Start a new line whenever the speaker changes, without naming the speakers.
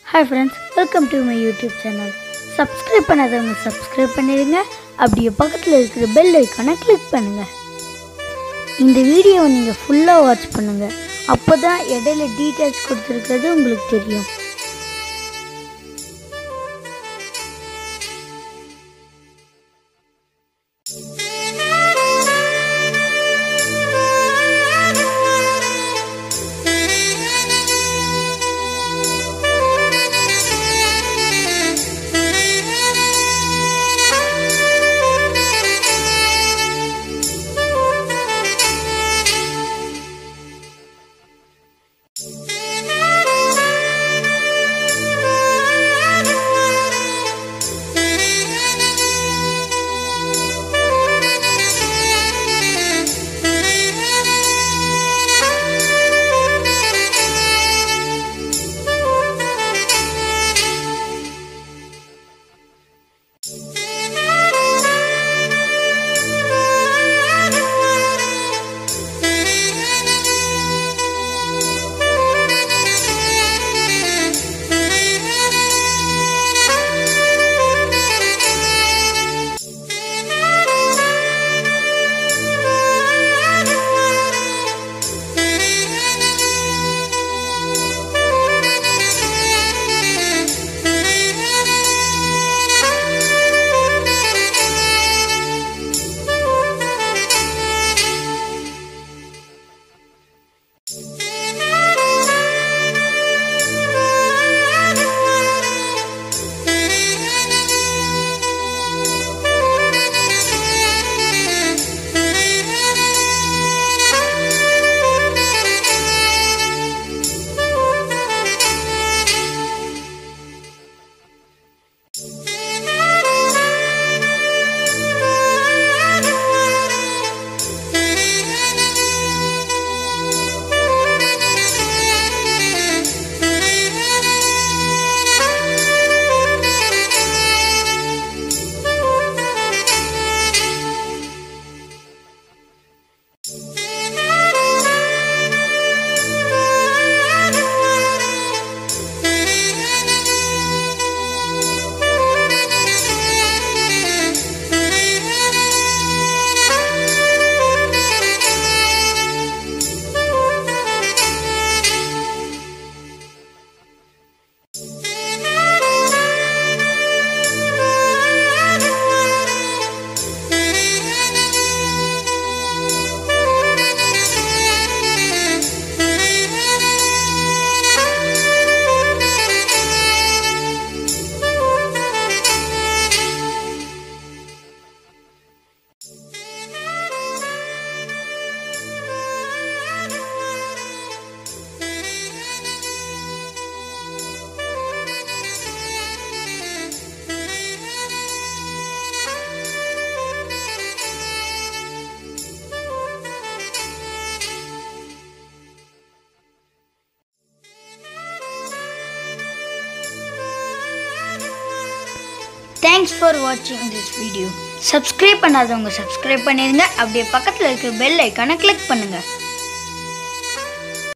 Hi friends, welcome to my YouTube channel. Subscribe பண்ணாதவங்க subscribe பண்ணிடுங்க. அப்படியே பக்கத்துல இருக்கிற bell icon-ஐ click பண்ணுங்க. இந்த வீடியோவை நீங்க ஃபுல்லா வாட்ச் பண்ணுங்க. அப்பதான் இடையில டீடைல்ஸ் கொடுத்திருக்கிறது உங்களுக்கு தெரியும். Thanks for watching this video. Subscribe பண்ணாதவங்க subscribe பண்ணிடுங்க. அப்படியே பக்கத்துல இருக்கிற bell icon-ஐ click பண்ணுங்க.